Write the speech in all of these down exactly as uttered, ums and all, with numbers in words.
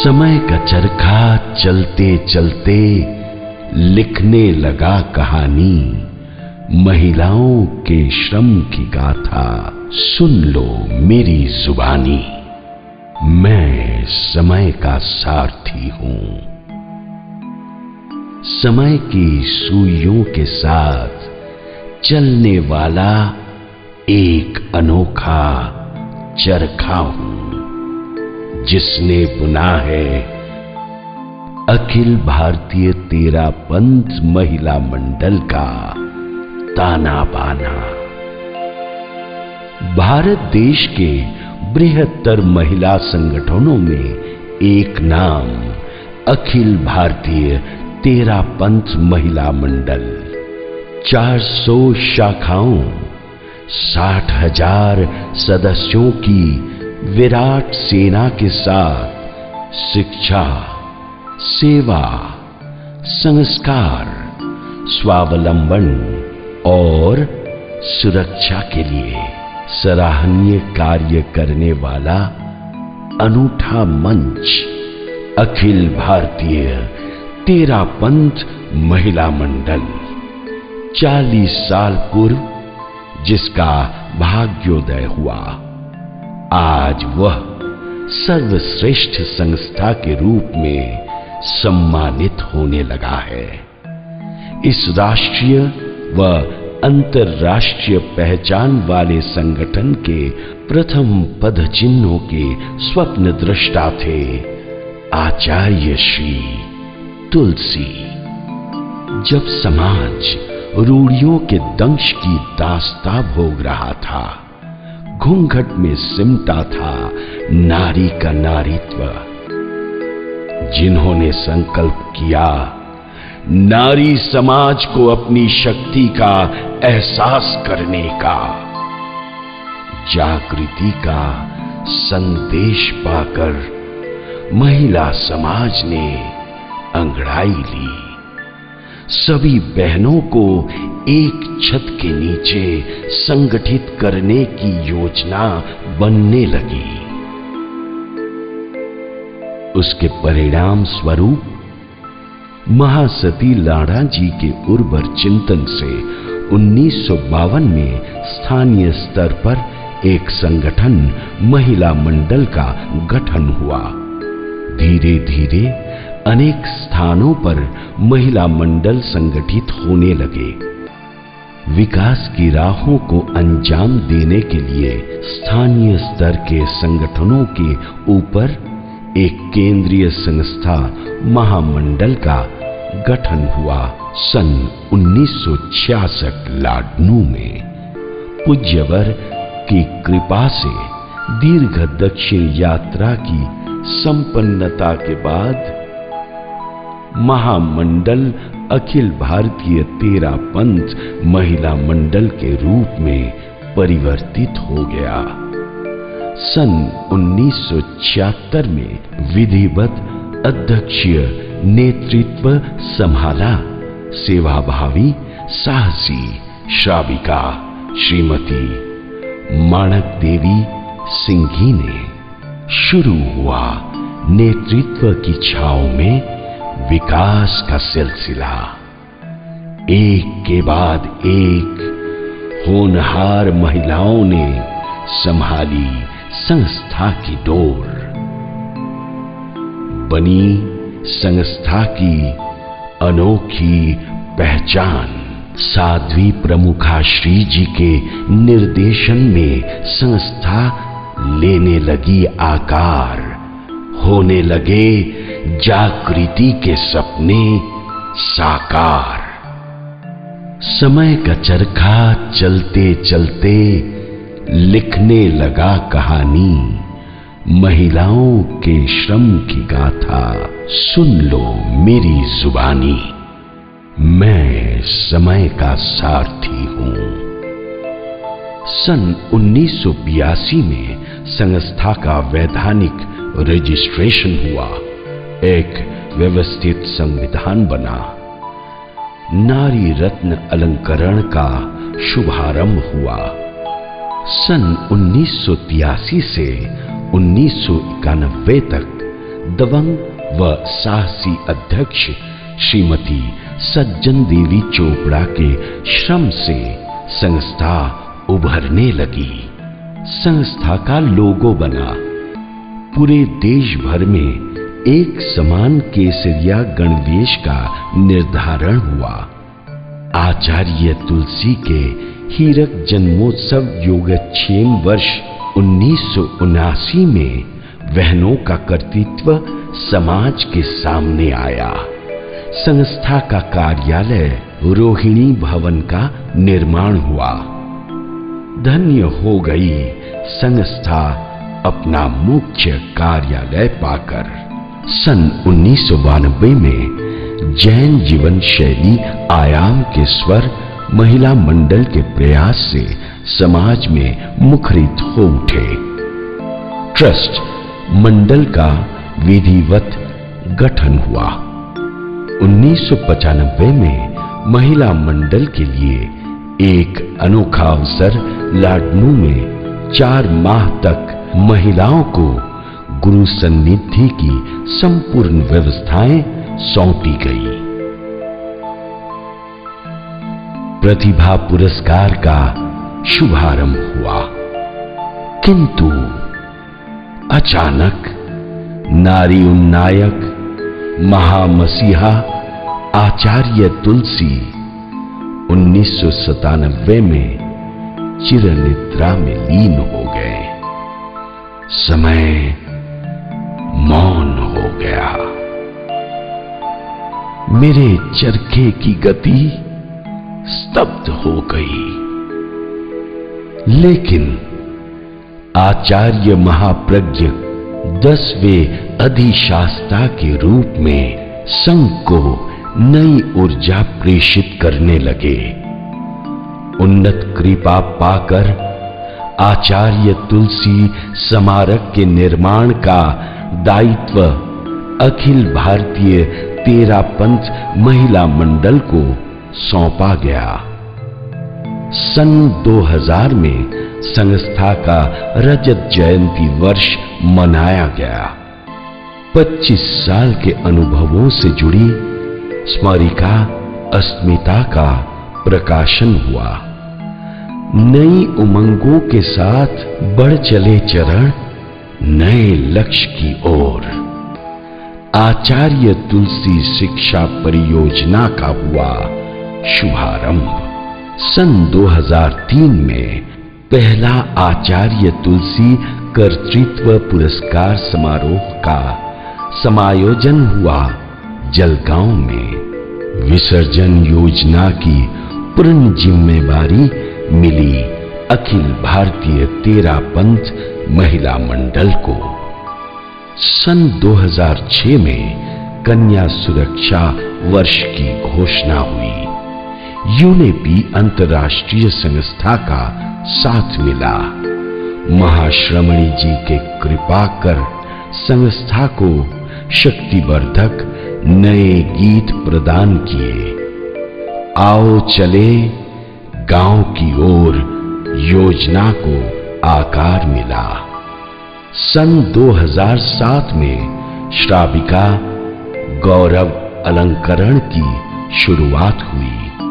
समय का चरखा चलते चलते लिखने लगा कहानी, महिलाओं के श्रम की गाथा सुन लो मेरी जुबानी। मैं समय का सारथी हूं, समय की सुइयों के साथ चलने वाला एक अनोखा चरखा हूं, जिसने बुना है अखिल भारतीय तेरा पंथ महिला मंडल का ताना बाना। भारत देश के बृहत्तर महिला संगठनों में एक नाम अखिल भारतीय तेरा पंथ महिला मंडल, चार सौ शाखाओं, साठ हजार सदस्यों की विराट सेना के साथ शिक्षा, सेवा, संस्कार, स्वावलंबन और सुरक्षा के लिए सराहनीय कार्य करने वाला अनूठा मंच अखिल भारतीय तेरा पंथ महिला मंडल, चालीस साल पूर्व जिसका भाग्योदय हुआ, आज वह सर्वश्रेष्ठ संस्था के रूप में सम्मानित होने लगा है। इस राष्ट्रीय व अंतर्राष्ट्रीय पहचान वाले संगठन के प्रथम पद चिन्हों के स्वप्न दृष्टा थे आचार्य श्री तुलसी। जब समाज रूढ़ियों के दंश की दास्ता भोग रहा था, घूंघट में सिमटा था नारी का नारीत्व, जिन्होंने संकल्प किया नारी समाज को अपनी शक्ति का एहसास करने का, जागृति का संदेश पाकर महिला समाज ने अंगड़ाई ली, सभी बहनों को एक छत के नीचे संगठित करने की योजना बनने लगी। उसके परिणाम स्वरूप महासती लाड़ा जी के उर्वर चिंतन से उन्नीस सौ बावन में स्थानीय स्तर पर एक संगठन महिला मंडल का गठन हुआ। धीरे धीरे अनेक स्थानों पर महिला मंडल संगठित होने लगे। विकास की राहों को अंजाम देने के लिए स्थानीय स्तर के संगठनों के ऊपर एक केंद्रीय संस्था महामंडल का गठन हुआ। सन उन्नीस सौ छियासठ लाडनू में पूज्यवर की कृपा से दीर्घ दक्षिण यात्रा की संपन्नता के बाद महामंडल अखिल भारतीय तेरा पंथ महिला मंडल के रूप में परिवर्तित हो गया। सन उन्नीस सौ छिहत्तर में विधिवत अध्यक्षीय नेतृत्व संभाला सेवाभावी साहसी श्राविका श्रीमती माणक देवी सिंघी ने। शुरू हुआ नेतृत्व की छांव में विकास का सिलसिला। एक के बाद एक होनहार महिलाओं ने संभाली संस्था की डोर। बनी संस्था की अनोखी पहचान। साध्वी प्रमुखा श्री जी के निर्देशन में संस्था लेने लगी आकार, होने लगे जागृति के सपने साकार। समय का चरखा चलते चलते लिखने लगा कहानी, महिलाओं के श्रम की गाथा सुन लो मेरी जुबानी। मैं समय का सारथी हूं। सन उन्नीस सौ बयासी में संस्था का वैधानिक रजिस्ट्रेशन हुआ। एक व्यवस्थित संविधान बना। नारी रत्न अलंकरण का शुभारंभ हुआ। सन उन्नीस सौ तिरासी से उन्नीस सौ इक्यानवे तक दबंग व साहसी अध्यक्ष श्रीमती सज्जन देवी चोपड़ा के श्रम से संस्था उभरने लगी। संस्था का लोगो बना। पूरे देश भर में एक समान केसरिया गणवेश का निर्धारण हुआ। आचार्य तुलसी के हीरक जन्मोत्सव योगक्षेम वर्ष उन्नीस सौ उनासी में बहनों का कर्तृत्व समाज के सामने आया। संस्था का कार्यालय रोहिणी भवन का निर्माण हुआ। धन्य हो गई संस्था अपना मुख्य कार्यालय पाकर। सन उन्नीस सौ बानबे में जैन जीवन शैली आयाम के स्वर महिला मंडल के प्रयास से समाज में मुखरित हो उठे। ट्रस्ट मंडल का विधिवत गठन हुआ। उन्नीस सौ पचानबे में महिला मंडल के लिए एक अनोखा अवसर लाडनू में चार माह तक महिलाओं को गुरु सन्निधि की संपूर्ण व्यवस्थाएं सौंपी गई। प्रतिभा पुरस्कार का शुभारंभ हुआ, किंतु अचानक नारी उन्नायक महामसीहा आचार्य तुलसी उन्नीस सौ सतानबे में चिरनिद्रा में लीन हो गए। समय मौन हो गया। मेरे चरखे की गति स्तब्ध हो गई। लेकिन आचार्य महाप्रज्ञ दसवें अधिशास्ता के रूप में संघ को नई ऊर्जा प्रेषित करने लगे। उन्नत कृपा पाकर आचार्य तुलसी स्मारक के निर्माण का दायित्व अखिल भारतीय तेरापंथ महिला मंडल को सौंपा गया। सन दो हज़ार में संस्था का रजत जयंती वर्ष मनाया गया। पच्चीस साल के अनुभवों से जुड़ी स्मरिका अस्मिता का प्रकाशन हुआ। नई उमंगों के साथ बढ़ चले चरण नए लक्ष्य की ओर। आचार्य तुलसी शिक्षा परियोजना का हुआ शुभारंभ। सन दो हज़ार तीन में पहला आचार्य तुलसी कर्तृत्व पुरस्कार समारोह का समायोजन हुआ जलगांव में। विसर्जन योजना की पूर्ण जिम्मेवारी मिली अखिल भारतीय तेरापंथ महिला मंडल को। सन दो हज़ार छह में कन्या सुरक्षा वर्ष की घोषणा हुई। यूनेपी अंतर्राष्ट्रीय संस्था का साथ मिला। महाश्रमणी जी के कृपा कर संस्था को शक्तिवर्धक नए गीत प्रदान किए। आओ चले गांव की ओर योजना को आकार मिला। सन दो हज़ार सात में श्राविका गौरव अलंकरण की शुरुआत हुई।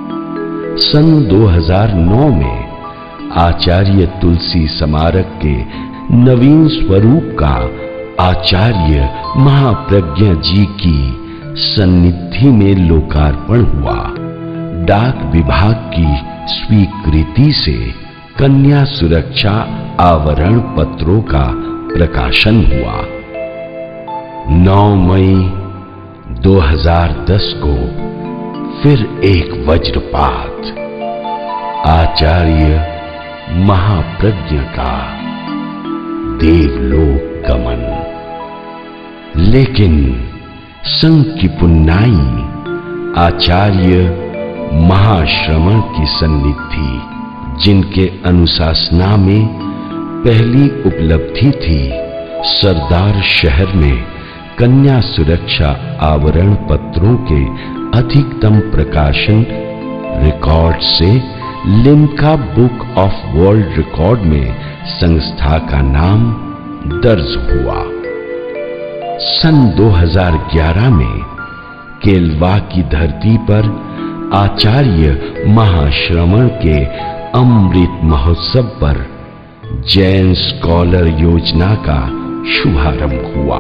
सन दो हज़ार नौ में आचार्य तुलसी स्मारक के नवीन स्वरूप का आचार्य महाप्रज्ञ जी की सन्निधि में लोकार्पण हुआ। डाक विभाग की स्वीकृति से कन्या सुरक्षा आवरण पत्रों का प्रकाशन हुआ। नौ मई दो हज़ार दस को फिर एक वज्रपात। आचार्य महाप्रज्ञ का देवलोक गमन। लेकिन संघ की पुन्नाई आचार्य महाश्रमण की सन्निधि, जिनके अनुशासना में पहली उपलब्धि थी सरदार शहर में कन्या सुरक्षा आवरण पत्रों के अधिकतम प्रकाशन रिकॉर्ड से Limca book of world record में संस्था का नाम दर्ज हुआ। सन दो हज़ार ग्यारह में केलवा की धरती पर आचार्य महाश्रमण के अमृत महोत्सव पर जैन स्कॉलर योजना का शुभारंभ हुआ।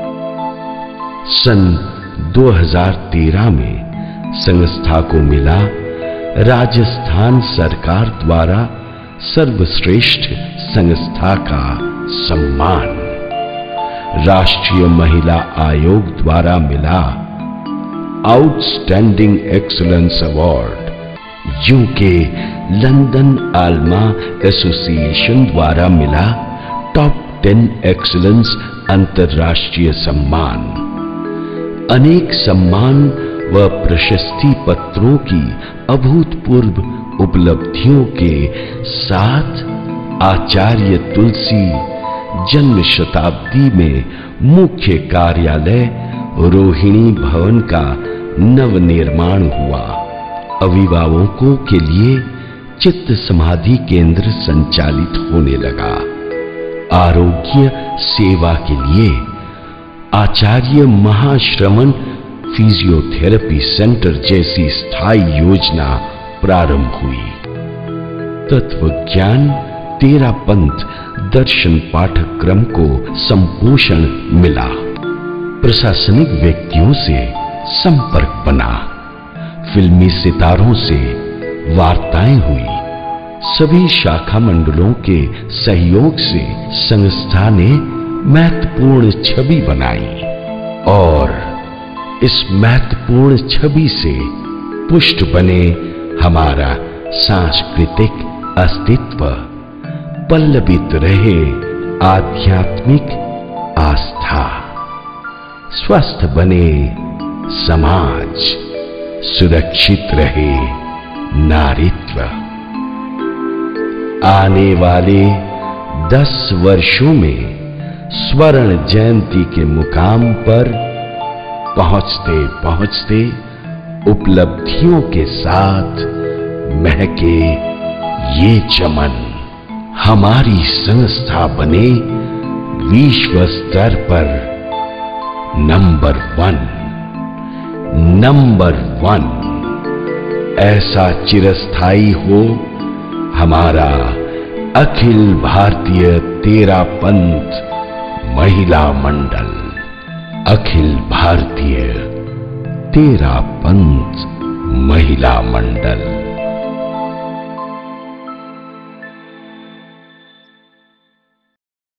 सन दो हज़ार तेरह में संस्था को मिला राजस्थान सरकार द्वारा सर्वश्रेष्ठ संस्था का सम्मान। राष्ट्रीय महिला आयोग द्वारा मिला outstanding excellence award. UK London Alma association द्वारा मिला टॉप टेन एक्सीलेंस अंतर्राष्ट्रीय सम्मान। अनेक सम्मान व प्रशस्ति पत्रों की अभूतपूर्व उपलब्धियों के साथ आचार्य तुलसी जन्म शताब्दी में मुख्य कार्यालय रोहिणी भवन का नवनिर्माण हुआ। अभिभावकों के लिए चित्त समाधि केंद्र संचालित होने लगा। आरोग्य सेवा के लिए आचार्य महाश्रमण फिजियोथेरेपी सेंटर जैसी स्थायी योजना प्रारंभ हुई। तत्वज्ञान तेरा पंथ दर्शन पाठ्यक्रम को संपोषण मिला। प्रशासनिक व्यक्तियों से संपर्क बना। फिल्मी सितारों से वार्ताएं हुई। सभी शाखा मंडलों के सहयोग से संस्था ने महत्वपूर्ण छवि बनाई और इस महत्वपूर्ण छवि से पुष्ट बने हमारा सांस्कृतिक अस्तित्व, पल्लवित रहे आध्यात्मिक आस्था, स्वस्थ बने समाज, सुरक्षित रहे नारीत्व। आने वाले दस वर्षों में स्वर्ण जयंती के मुकाम पर पहुंचते पहुंचते उपलब्धियों के साथ महके ये चमन हमारी संस्था बने विश्व स्तर पर नंबर वन नंबर वन ऐसा चिरस्थायी हो हमारा अखिल भारतीय तेरा पंथ महिला मंडल। अखिल भारतीय तेरा पंथ महिला मंडल।